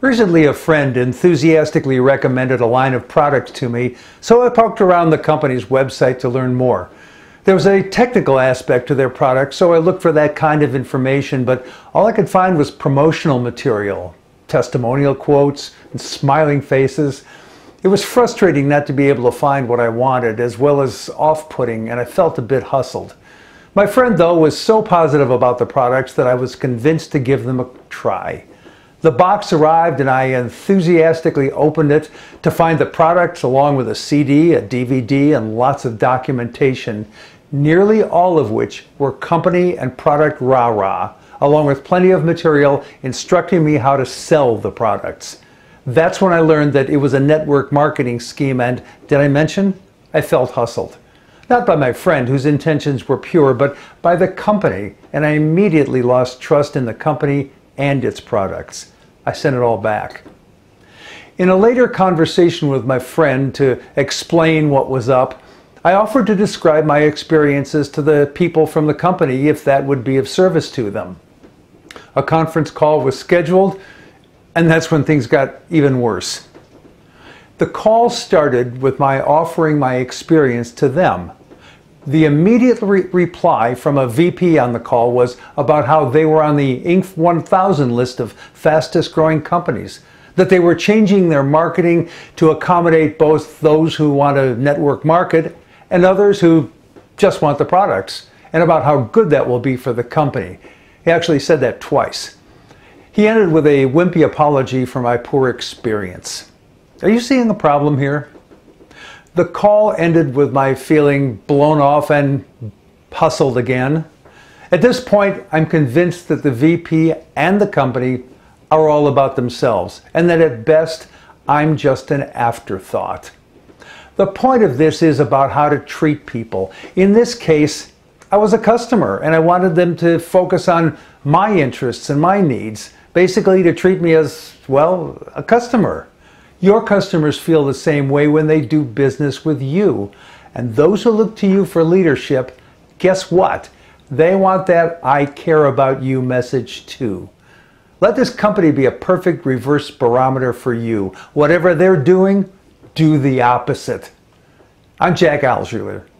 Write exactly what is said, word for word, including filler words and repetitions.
Recently, a friend enthusiastically recommended a line of products to me, so I poked around the company's website to learn more. There was a technical aspect to their products, so I looked for that kind of information, but all I could find was promotional material, testimonial quotes, and smiling faces. It was frustrating not to be able to find what I wanted, as well as off-putting, and I felt a bit hustled. My friend, though, was so positive about the products that I was convinced to give them a try. The box arrived and I enthusiastically opened it to find the products along with a C D, a D V D, and lots of documentation, nearly all of which were company and product rah-rah, along with plenty of material instructing me how to sell the products. That's when I learned that it was a network marketing scheme, and, did I mention, I felt hustled. Not by my friend, whose intentions were pure, but by the company, and I immediately lost trust in the company and its products. I sent it all back. In a later conversation with my friend to explain what was up, I offered to describe my experiences to the people from the company if that would be of service to them. A conference call was scheduled, and that's when things got even worse. The call started with my offering my experience to them. The immediate re reply from a V P on the call was about how they were on the Inc one thousand list of fastest growing companies, that they were changing their marketing to accommodate both those who want to network market and others who just want the products, and about how good that will be for the company. He actually said that twice. He ended with a wimpy apology for my poor experience. Are you seeing a problem here? The call ended with my feeling blown off and hustled again. At this point, I'm convinced that the V P and the company are all about themselves, and that at best, I'm just an afterthought. The point of this is about how to treat people. In this case, I was a customer, and I wanted them to focus on my interests and my needs, basically to treat me as, well, a customer. Your customers feel the same way when they do business with you. And those who look to you for leadership, guess what? They want that I care about you message too. Let this company be a perfect reverse barometer for you. Whatever they're doing, do the opposite. I'm Jack Alschuler.